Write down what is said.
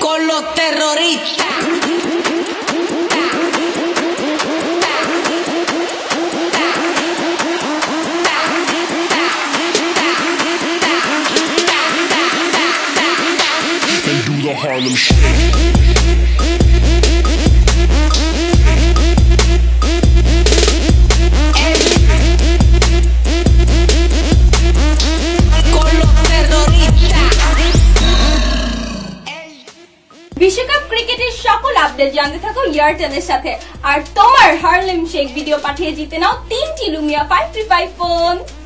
con los terroristas. And do the Harlem Shake. বিশ্বকাপ ক্রিকেটের সকল আপডেট জানতে থাকো এয়ারটেলের সাথে আর তোমার হারলেম শেক ভিডিও পাঠিয়ে জিতে নাও 3টি লুমিয়া 535 ফোন।